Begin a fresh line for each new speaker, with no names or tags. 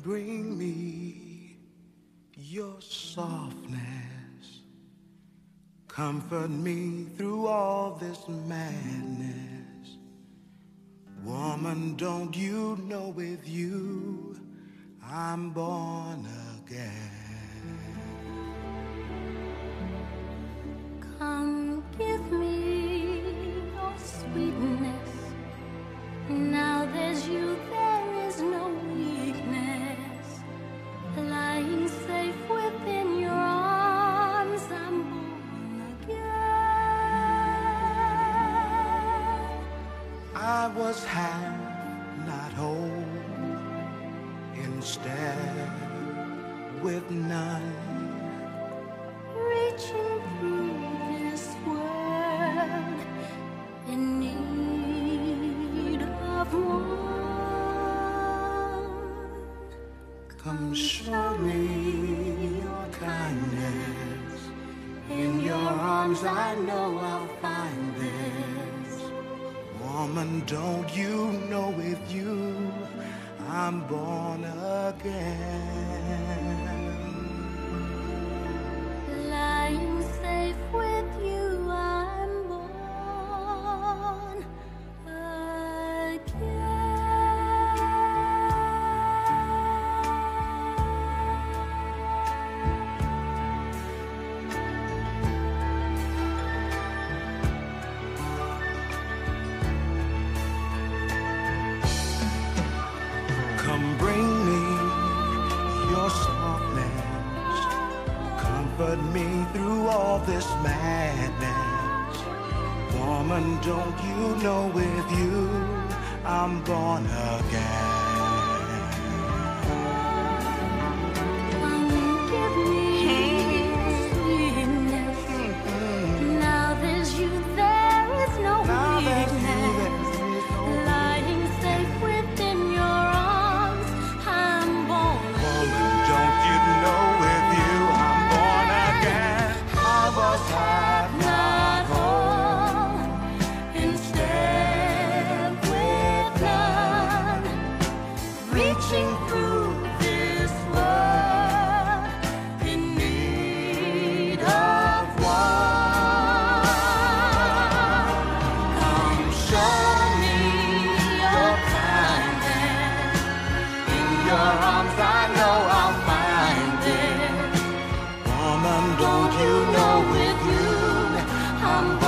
bring me your softness. Comfort me through all this madness. Woman, don't you know with you I'm born again?
Come give me your sweetness. Now there's you, there is no weakness. Lying safe within your arms, I'm born again.
I was half, not whole, instead with none.
Reaching through this world in need of one.
Come show me your kindness. In your arms I know I'll find this. Woman, don't you know with you I'm born again?
Lying safe with you, I'm born again.
Come bring me your softness. Comfort me through all this madness. Woman, don't you know with you I'm born again?
Come give me sweetness. Now there's you, there is no weakness. Lying safe within your arms, I'm born
Woman, don't you know with you I'm born again? I was half, not whole,
instead with none. Reaching through this world in need of one. Come show me your kindness. In your arms I know I'll find it.
woman, don't you know with you I'm born